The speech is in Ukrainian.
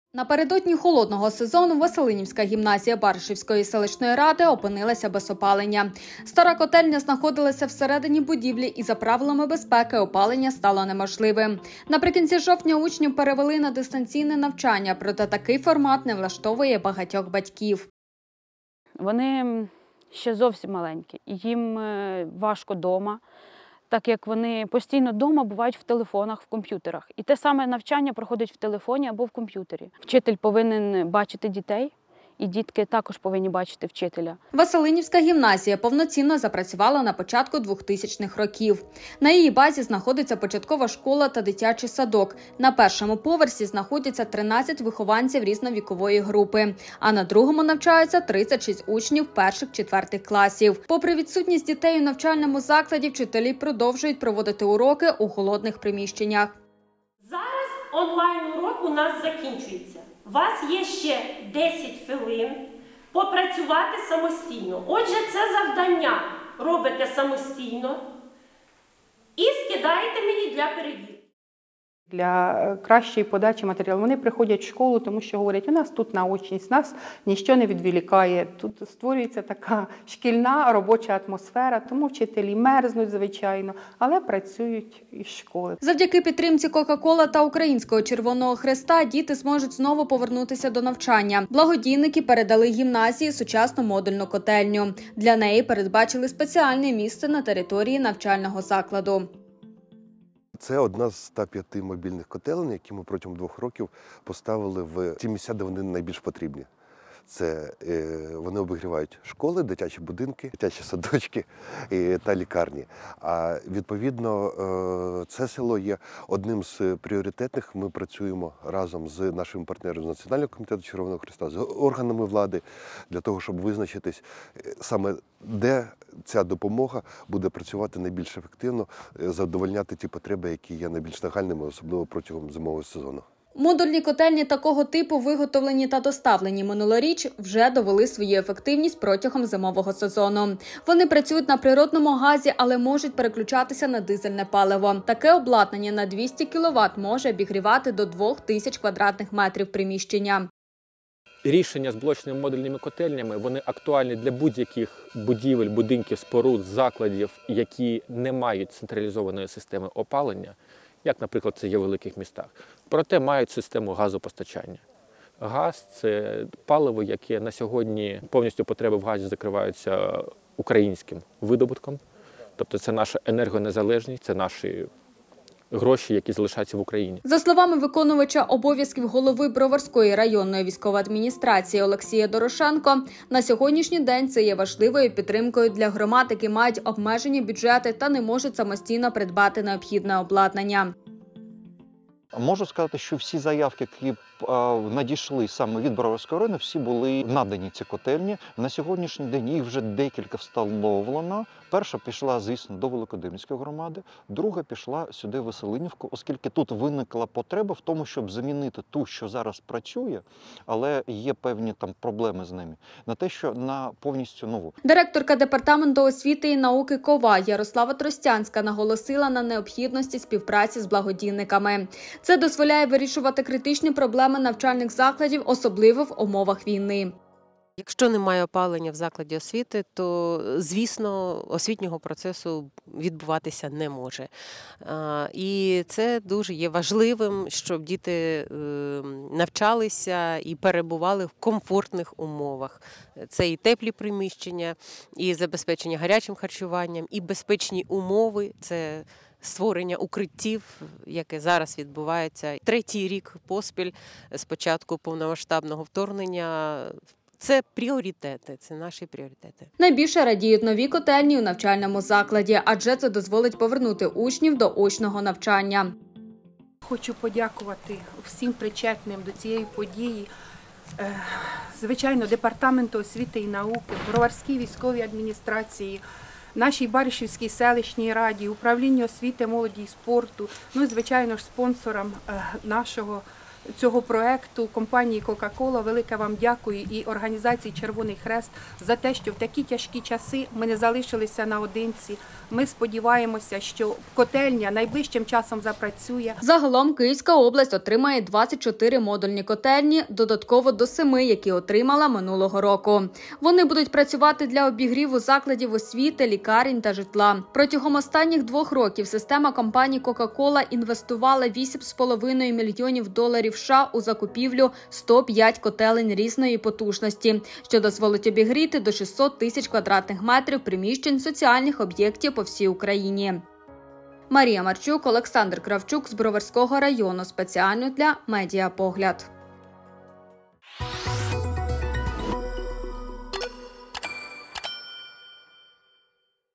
Напередодні холодного сезону Василинівська гімназія Баришівської селищної ради опинилася без опалення. Стара котельня знаходилася всередині будівлі і за правилами безпеки опалення стало неможливим. Наприкінці жовтня учнів перевели на дистанційне навчання, проте такий формат не влаштовує багатьох батьків. Вони ще зовсім маленькі, їм важко вдома, так як вони постійно вдома бувають в телефонах, в комп'ютерах. І те саме навчання проходить в телефоні або в комп'ютері. Вчитель повинен бачити дітей, і дітки також повинні бачити вчителя. Василинівська гімназія повноцінно запрацювала на початку 2000-х років. На її базі знаходиться початкова школа та дитячий садок. На першому поверсі знаходяться 13 вихованців різновікової групи, а на другому навчаються 36 учнів перших-четвертих класів. Попри відсутність дітей у навчальному закладі, вчителі продовжують проводити уроки у холодних приміщеннях. Зараз онлайн-урок у нас закінчується. У вас є ще 10 хвилин попрацювати самостійно. Отже, це завдання робите самостійно і скидаєте мені для перевірки. Для кращої подачі матеріалу вони приходять в школу, тому що говорять, у нас тут наочність, нас нічого не відволікає. Тут створюється така шкільна робоча атмосфера, тому вчителі мерзнуть, звичайно, але працюють із школи. Завдяки підтримці Кока-Кола та Українського Червоного Хреста діти зможуть знову повернутися до навчання. Благодійники передали гімназії сучасну модульну котельню. Для неї передбачили спеціальне місце на території навчального закладу. Це одна з 105 мобільних котелень, які ми протягом 2 років поставили в ті місця, де вони найбільш потрібні. Це вони обігрівають школи, дитячі будинки, дитячі садочки та лікарні. А відповідно це село є одним з пріоритетних. Ми працюємо разом з нашими партнерами з Національного комітету Червоного Хреста, з органами влади для того, щоб визначитись саме де ця допомога буде працювати найбільш ефективно, задовольняти ті потреби, які є найбільш нагальними, особливо протягом зимового сезону. Модульні котельні такого типу, виготовлені та доставлені минулоріч, вже довели свою ефективність протягом зимового сезону. Вони працюють на природному газі, але можуть переключатися на дизельне паливо. Таке обладнання на 200 кВт може обігрівати до 2000 квадратних метрів приміщення. Рішення з блочними модульними котельнями, вони актуальні для будь-яких будівель, будинків, споруд, закладів, які не мають централізованої системи опалення, як, наприклад, це є в великих містах, проте мають систему газопостачання. Газ – це паливо, яке на сьогодні повністю потреби в газі закриваються українським видобутком. Тобто це наша енергонезалежність, це наші гроші, які залишаються в Україні. За словами виконувача обов'язків голови Броварської районної військової адміністрації Олексія Дорошенко, на сьогоднішній день це є важливою підтримкою для громад, які мають обмежені бюджети та не можуть самостійно придбати необхідне обладнання. Можу сказати, що всі заявки, які надійшли саме від Броварської району, всі були надані ці котельні. На сьогоднішній день їх вже декілька встановлено. Перша пішла, звісно, до Великодимирської громади, друга пішла сюди в Василинівку, оскільки тут виникла потреба в тому, щоб замінити ту, що зараз працює, але є певні там проблеми з ними, на те, що на повністю нову. Директорка департаменту освіти і науки КОВА Ярослава Тростянська наголосила на необхідності співпраці з благодійниками. Це дозволяє вирішувати критичні проблеми навчальних закладів, особливо в умовах війни. Якщо немає опалення в закладі освіти, то, звісно, освітнього процесу відбуватися не може. І це дуже є важливим, щоб діти навчалися і перебували в комфортних умовах. Це і теплі приміщення, і забезпечення гарячим харчуванням, і безпечні умови – це створення укриттів, яке зараз відбувається. 3-й рік поспіль з початку повномасштабного вторгнення. Це пріоритети, це наші пріоритети. Найбільше радіють нові котельні у навчальному закладі, адже це дозволить повернути учнів до очного навчання. Хочу подякувати всім причетним до цієї події. Звичайно, Департаменту освіти і науки, Броварській військовій адміністрації, нашій Баришівській селищній раді, управлінню освіти, молоді і спорту, ну і, звичайно ж, спонсорам нашого цього проекту компанії Coca-Cola. Велике вам дякую і організації Червоний Хрест за те, що в такі тяжкі часи ми не залишилися наодинці. Ми сподіваємося, що котельня найближчим часом запрацює. Загалом Київська область отримає 24 модульні котельні, додатково до 7, які отримала минулого року. Вони будуть працювати для обігріву закладів освіти, лікарень та житла. Протягом останніх 2 років система компанії Coca-Cola інвестувала $8,5 мільйонів США у закупівлю 105 котелень різної потужності, що дозволить обігріти до 600 тисяч квадратних метрів приміщень соціальних об'єктів по всій Україні. Марія Марчук, Олександр Кравчук з Броварського району. Спеціально для Медіапогляд.